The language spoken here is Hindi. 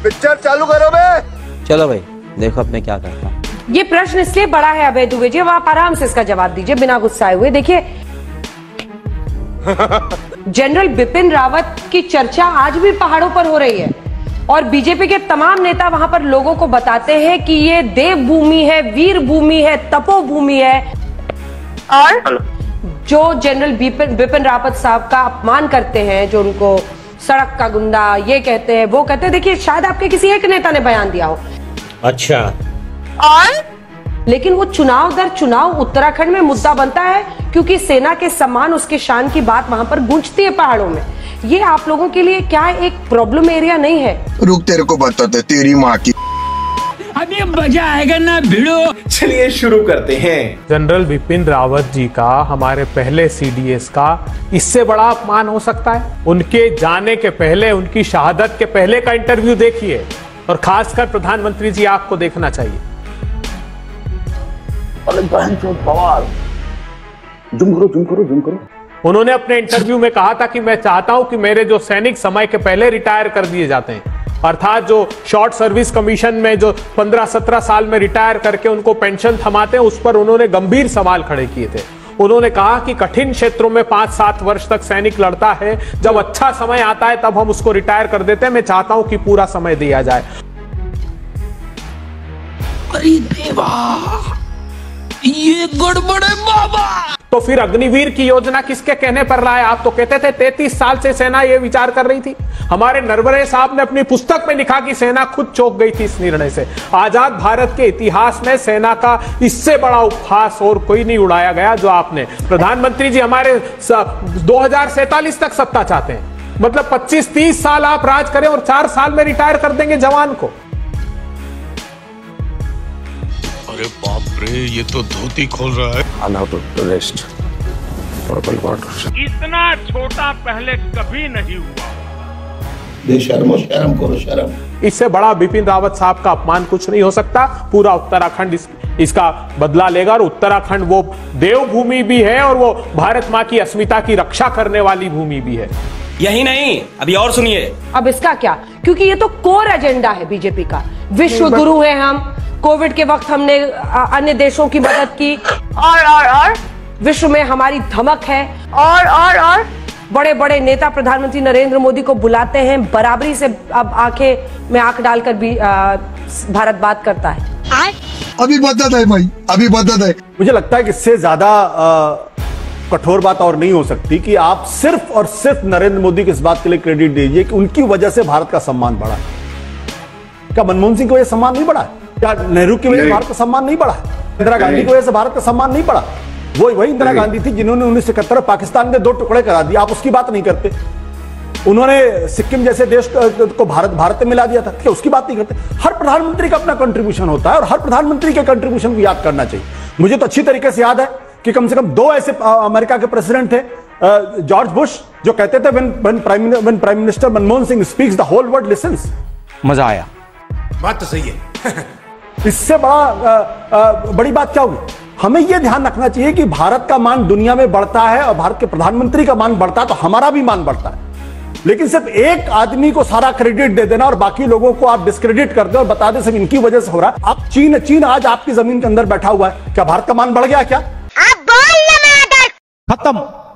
पिक्चर चालू करो बे। चलो भाई देखो अब मैं क्या करता हूँ। ये प्रश्न इसलिए बड़ा है अभय दुबे जी, अब आप आराम से इसका जवाब दीजिए बिना गुस्साए हुए। देखिए जनरल बिपिन रावत की चर्चा आज भी पहाड़ों पर हो रही है और बीजेपी के तमाम नेता वहां पर लोगों को बताते हैं कि ये देवभूमि है, वीर भूमि है, तपोभूमि है। और जो जनरल बिपिन रावत साहब का अपमान करते हैं, जो उनको सड़क का गुंडा ये कहते हैं, वो कहते हैं, देखिए शायद आपके किसी एक नेता ने बयान दिया हो। अच्छा। और लेकिन वो चुनाव दर चुनाव उत्तराखंड में मुद्दा बनता है क्योंकि सेना के सम्मान, उसके शान की बात वहां पर गूंजती है पहाड़ों में। ये आप लोगों के लिए क्या एक प्रॉब्लम एरिया नहीं है? रुक तेरे को बताते तेरी माँ की। अभी मजा आएगा ना भिड़ो। चलिए शुरू करते हैं। जनरल बिपिन रावत जी का हमारे पहले सीडीएस का इससे बड़ा अपमान हो सकता है? उनके जाने के पहले, उनकी शहादत के पहले का इंटरव्यू देखिए और खासकर प्रधानमंत्री जी आपको देखना चाहिए। जुम करो। उन्होंने अपने इंटरव्यू में कहा था कि मैं चाहता हूं कि मेरे जो सैनिक समय के पहले रिटायर कर दिए जाते हैं, अर्थात जो शॉर्ट सर्विस कमीशन में जो 15-17 साल में रिटायर करके उनको पेंशन थमाते हैं, उस पर उन्होंने गंभीर सवाल खड़े किए थे। उन्होंने कहा कि कठिन क्षेत्रों में 5-7 वर्ष तक सैनिक लड़ता है, जब अच्छा समय आता है तब हम उसको रिटायर कर देते हैं। मैं चाहता हूं कि पूरा समय दिया जाए। अरे देवा, ये गड़बड़ है बाबा। तो फिर अग्निवीर की योजना किसके कहने पर रहा है? आप तो कहते थे 33 साल से सेना ये विचार कर रही थी। हमारे नरवरे साहब ने अपनी पुस्तक में लिखा कि सेना खुद चौंक गई थी इस निर्णय से। आजाद भारत के इतिहास में सेना का इससे बड़ा उपहास और कोई नहीं उड़ाया गया जो आपने। प्रधानमंत्री जी हमारे 2047 तक सत्ता चाहते हैं, मतलब 25-30 साल आप राज करें और 4 साल में रिटायर कर देंगे जवान को। अरे बाप रे, ये तो धोती खोल रहा है। इतना छोटा पहले कभी नहीं हुआ। शर्म करो शर्म। इससे बड़ा बिपिन रावत साहब का अपमान कुछ नहीं हो सकता। पूरा उत्तराखंड इसका बदला लेगा और उत्तराखंड वो देवभूमि भी है और वो भारत मां की अस्मिता की रक्षा करने वाली भूमि भी है। यही नहीं, अभी और सुनिए। अब इसका क्या, क्योंकि ये तो कोर एजेंडा है बीजेपी का। विश्व गुरु हैं हम, कोविड के वक्त हमने अन्य देशों की मदद की और विश्व में हमारी धमक है और बड़े बड़े नेता प्रधानमंत्री नरेंद्र मोदी को बुलाते हैं, बराबरी से अब आंखें में आंख डालकर भी भारत बात करता है। अभी बदत है भाई, अभी बदत है। मुझे लगता है कि इससे ज्यादा कठोर बात और नहीं हो सकती कि आप सिर्फ और सिर्फ नरेंद्र मोदी को इस बात के लिए क्रेडिट दीजिए कि उनकी वजह से भारत का सम्मान बढ़ा। क्या मनमोहन सिंह की वजह से सम्मान नहीं बढ़ा? क्या नेहरू की वजह से भारत का सम्मान नहीं बढ़ा? इंदिरा गांधी की वजह से भारत का सम्मान नहीं बढ़ा? वही इंदिरा गांधी थी जिन्होंने 1971 पाकिस्तान के 2 टुकड़े करा दिए। आप उसकी बात नहीं करते। उन्होंने सिक्किम जैसे देश को भारत में मिला दिया था, क्या उसकी बात नहीं करते? हर प्रधानमंत्री का अपना कंट्रीब्यूशन होता है और हर प्रधानमंत्री के कंट्रीब्यूशन को याद करना चाहिए। मुझे तो अच्छी तरीके से याद है कि कम से कम 2 ऐसे अमेरिका के प्रेसिडेंट थे, जॉर्ज बुश, जो कहते थे when prime minister Manmohan Singh speaks the whole world listens. मजा आया। बात तो सही है। इससे बड़ी बात क्या होगी? हमें यह ध्यान रखना चाहिए कि भारत का मान दुनिया में बढ़ता है और भारत के प्रधानमंत्री का मान बढ़ता है तो हमारा भी मान बढ़ता है। लेकिन सिर्फ एक आदमी को सारा क्रेडिट दे देना और बाकी लोगों को आप डिस्क्रेडिट कर दे और बता दे सब इनकी वजह से हो रहा है। आप चीन आज आपकी जमीन के अंदर बैठा हुआ है, क्या भारत का मान बढ़ गया? क्या आप बोल खत्म।